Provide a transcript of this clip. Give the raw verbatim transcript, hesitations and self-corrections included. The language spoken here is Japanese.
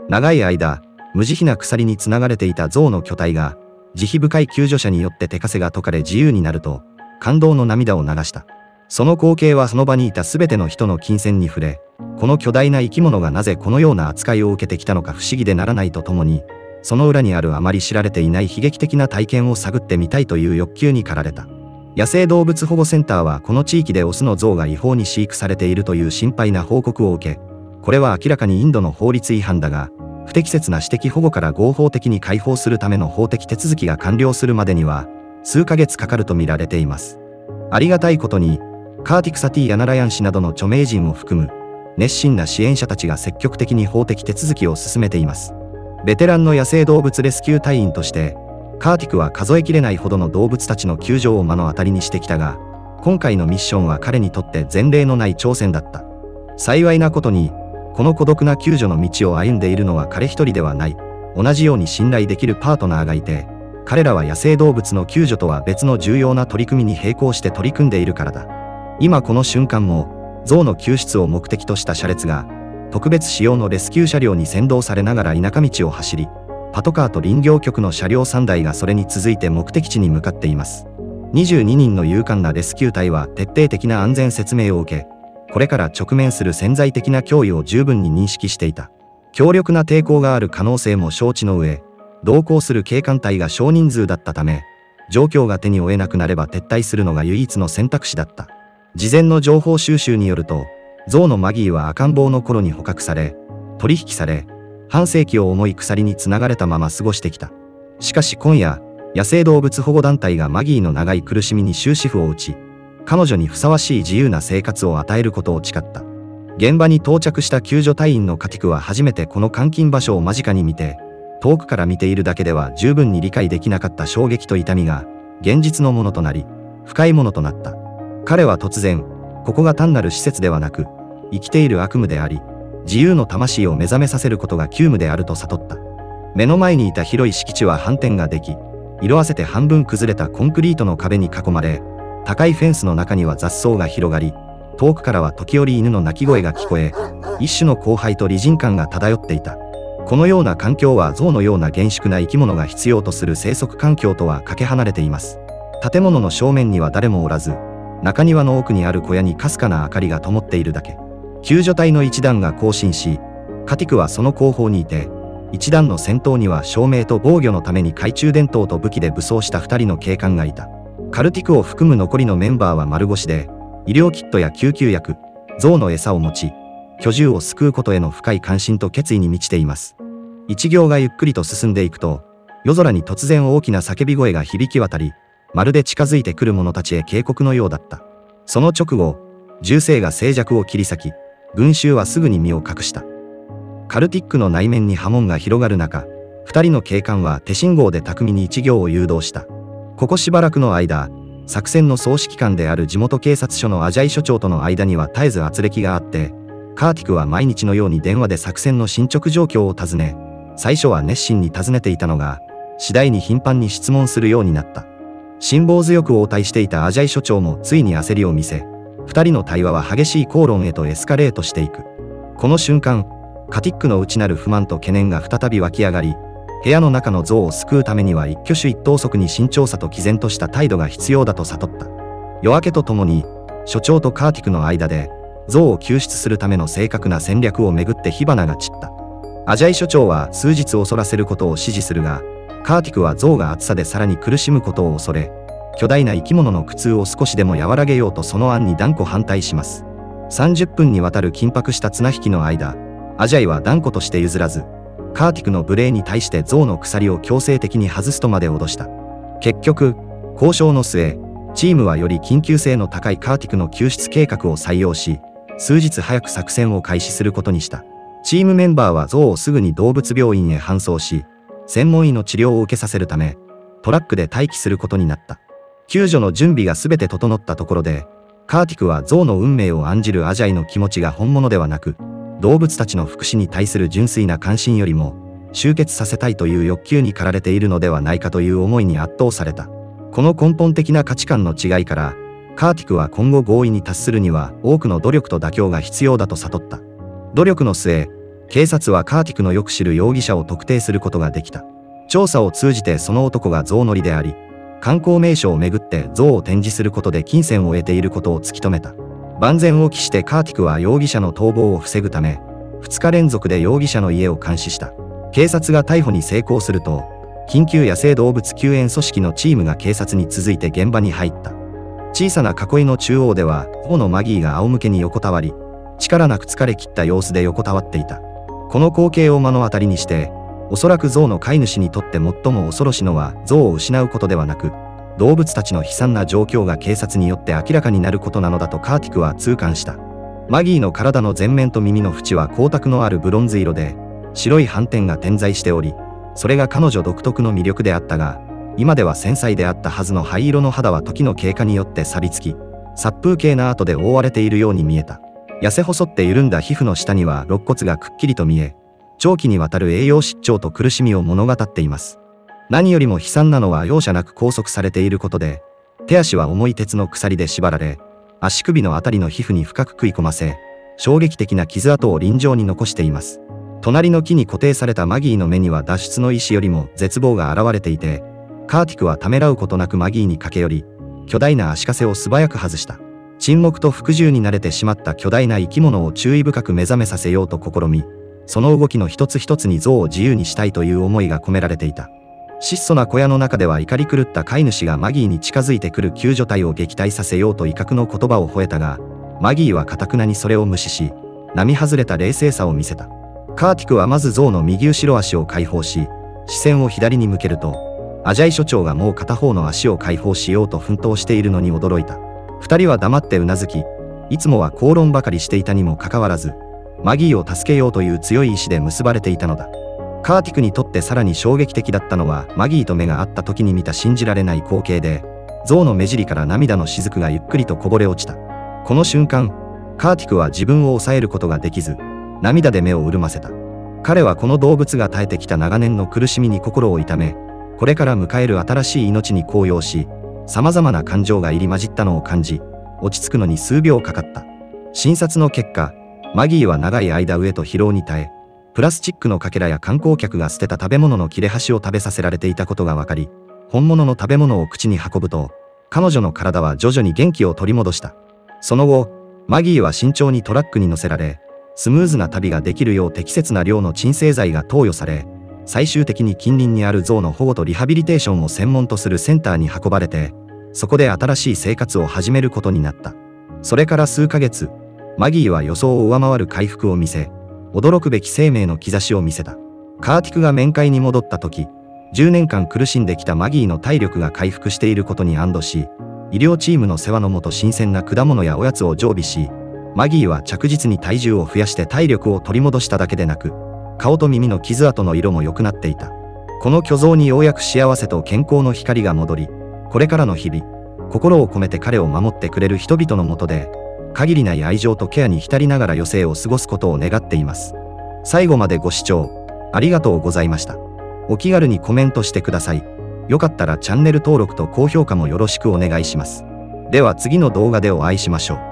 長い間、無慈悲な鎖につながれていた象の巨体が、慈悲深い救助者によって手枷が解かれ自由になると、感動の涙を流した。その光景はその場にいたすべての人の金銭に触れ、この巨大な生き物がなぜこのような扱いを受けてきたのか不思議でならないとともに、その裏にあるあまり知られていない悲劇的な体験を探ってみたいという欲求に駆られた。野生動物保護センターはこの地域でオスの象が違法に飼育されているという心配な報告を受け、これは明らかにインドの法律違反だが、不適切な私的保護から合法的に解放するための法的手続きが完了するまでには、数ヶ月かかると見られています。ありがたいことに、カーティク・サティ・ヤナラヤン氏などの著名人を含む、熱心な支援者たちが積極的に法的手続きを進めています。ベテランの野生動物レスキュー隊員として、カーティクは数えきれないほどの動物たちの救助を目の当たりにしてきたが、今回のミッションは彼にとって前例のない挑戦だった。幸いなことに、この孤独な救助の道を歩んでいるのは彼一人ではない。同じように信頼できるパートナーがいて、彼らは野生動物の救助とは別の重要な取り組みに並行して取り組んでいるからだ。今この瞬間も、象の救出を目的とした車列が、特別仕様のレスキュー車両に先導されながら田舎道を走り、パトカーと林業局の車両さんだいがそれに続いて目的地に向かっています。にじゅうににんの勇敢なレスキュー隊は徹底的な安全説明を受け、これから直面する潜在的な脅威を十分に認識していた。強力な抵抗がある可能性も承知の上、同行する警官隊が少人数だったため、状況が手に負えなくなれば撤退するのが唯一の選択肢だった。事前の情報収集によると、象のマギーは赤ん坊の頃に捕獲され、取引され、半世紀を重い鎖につながれたまま過ごしてきた。しかし今夜、野生動物保護団体がマギーの長い苦しみに終止符を打ち、彼女にふさわしい自由な生活を与えることを誓った。現場に到着した救助隊員のカティクは初めてこの監禁場所を間近に見て、遠くから見ているだけでは十分に理解できなかった衝撃と痛みが、現実のものとなり、深いものとなった。彼は突然、ここが単なる施設ではなく、生きている悪夢であり、自由の魂を目覚めさせることが急務であると悟った。目の前にいた広い敷地は反転ができ、色あせて半分崩れたコンクリートの壁に囲まれ、高いフェンスの中には雑草が広がり、遠くからは時折犬の鳴き声が聞こえ、一種の荒廃と理人感が漂っていた。このような環境は象のような厳粛な生き物が必要とする生息環境とはかけ離れています。建物の正面には誰もおらず、中庭の奥にある小屋にかすかな明かりが灯っているだけ。救助隊の一団が行進し、カティクはその後方にいて、一団の先頭には照明と防御のために懐中電灯と武器で武装した二人の警官がいた。カルティクを含む残りのメンバーは丸腰で、医療キットや救急薬、象の餌を持ち、居住を救うことへの深い関心と決意に満ちています。一行がゆっくりと進んでいくと、夜空に突然大きな叫び声が響き渡り、まるで近づいてくる者たちへ警告のようだった。その直後、銃声が静寂を切り裂き、群衆はすぐに身を隠した。カルティックの内面に波紋が広がる中、二人の警官は手信号で巧みに一行を誘導した。ここしばらくの間、作戦の総指揮官である地元警察署のアジャイ署長との間には絶えず圧力があって、カーティクは毎日のように電話で作戦の進捗状況を尋ね、最初は熱心に尋ねていたのが、次第に頻繁に質問するようになった。辛抱強く応対していたアジャイ署長もついに焦りを見せ、二人の対話は激しい口論へとエスカレートしていく。この瞬間、カティックの内なる不満と懸念が再び湧き上がり、部屋の中の象を救うためには一挙手一投足に慎重さと毅然とした態度が必要だと悟った。夜明けとともに、署長とカーティクの間で、象を救出するための正確な戦略をめぐって火花が散った。アジャイ署長は数日恐らせることを指示するが、カーティクは象が暑さでさらに苦しむことを恐れ、巨大な生き物の苦痛を少しでも和らげようとその案に断固反対します。さんじゅっぷんにわたる緊迫した綱引きの間、アジャイは断固として譲らず、カーティクの無礼に対して象の鎖を強制的に外すとまで脅した。結局、交渉の末、チームはより緊急性の高いカーティクの救出計画を採用し、数日早く作戦を開始することにした。チームメンバーは象をすぐに動物病院へ搬送し、専門医の治療を受けさせるため、トラックで待機することになった。救助の準備がすべて整ったところで、カーティクは象の運命を案じるアジャイの気持ちが本物ではなく、動物たちの福祉に対する純粋な関心よりも、集結させたいという欲求に駆られているのではないかという思いに圧倒された。この根本的な価値観の違いから、カーティクは今後合意に達するには多くの努力と妥協が必要だと悟った。努力の末、 警察はカーティクのよく知る容疑者を特定することができた。調査を通じてその男が象乗りであり、観光名所をめぐって象を展示することで金銭を得ていることを突き止めた。万全を期してカーティクは容疑者の逃亡を防ぐため、ふつか連続で容疑者の家を監視した。警察が逮捕に成功すると、緊急野生動物救援組織のチームが警察に続いて現場に入った。小さな囲いの中央では、頬のマギーが仰向けに横たわり、力なく疲れ切った様子で横たわっていた。この光景を目の当たりにして、おそらく象の飼い主にとって最も恐ろしいのは象を失うことではなく、動物たちの悲惨な状況が警察によって明らかになることなのだとカーティクは痛感した。マギーの体の前面と耳の縁は光沢のあるブロンズ色で、白い斑点が点在しており、それが彼女独特の魅力であったが、今では繊細であったはずの灰色の肌は時の経過によって錆びつき、殺風景な跡で覆われているように見えた。痩せ細って緩んだ皮膚の下には肋骨がくっきりと見え、長期にわたる栄養失調と苦しみを物語っています。何よりも悲惨なのは容赦なく拘束されていることで、手足は重い鉄の鎖で縛られ、足首のあたりの皮膚に深く食い込ませ、衝撃的な傷跡を輪状に残しています。隣の木に固定されたマギーの目には脱出の意志よりも絶望が現れていて、カーティクはためらうことなくマギーに駆け寄り、巨大な足かせを素早く外した。沈黙と服従に慣れてしまった巨大な生き物を注意深く目覚めさせようと試み、その動きの一つ一つに象を自由にしたいという思いが込められていた。質素な小屋の中では怒り狂った飼い主がマギーに近づいてくる救助隊を撃退させようと威嚇の言葉を吠えたが、マギーは堅くなにそれを無視し、並外れた冷静さを見せた。カーティクはまず象の右後ろ足を解放し、視線を左に向けると、アジャイ所長がもう片方の足を解放しようと奮闘しているのに驚いた。二人は黙ってうなずき、いつもは口論ばかりしていたにもかかわらず、マギーを助けようという強い意志で結ばれていたのだ。カーティクにとってさらに衝撃的だったのは、マギーと目が合った時に見た信じられない光景で、象の目尻から涙の雫がゆっくりとこぼれ落ちた。この瞬間、カーティクは自分を抑えることができず、涙で目を潤ませた。彼はこの動物が耐えてきた長年の苦しみに心を痛め、これから迎える新しい命に高揚し、様々な感情が入り混じったのを感じ、落ち着くのに数秒かかった。診察の結果、マギーは長い間飢えと疲労に耐え、プラスチックのかけらや観光客が捨てた食べ物の切れ端を食べさせられていたことが分かり、本物の食べ物を口に運ぶと、彼女の体は徐々に元気を取り戻した。その後、マギーは慎重にトラックに乗せられ、スムーズな旅ができるよう適切な量の鎮静剤が投与され、最終的に近隣にある象の保護とリハビリテーションを専門とするセンターに運ばれて、そこで新しい生活を始めることになった。それから数ヶ月、マギーは予想を上回る回復を見せ、驚くべき生命の兆しを見せた。カーティクが面会に戻った時、じゅうねんかん苦しんできたマギーの体力が回復していることに安堵し、医療チームの世話のもと新鮮な果物やおやつを常備し、マギーは着実に体重を増やして体力を取り戻しただけでなく、顔と耳の傷跡の色も良くなっていた。この巨像にようやく幸せと健康の光が戻り、これからの日々、心を込めて彼を守ってくれる人々のもとで、限りない愛情とケアに浸りながら余生を過ごすことを願っています。最後までご視聴ありがとうございました。お気軽にコメントしてください。よかったらチャンネル登録と高評価もよろしくお願いします。では次の動画でお会いしましょう。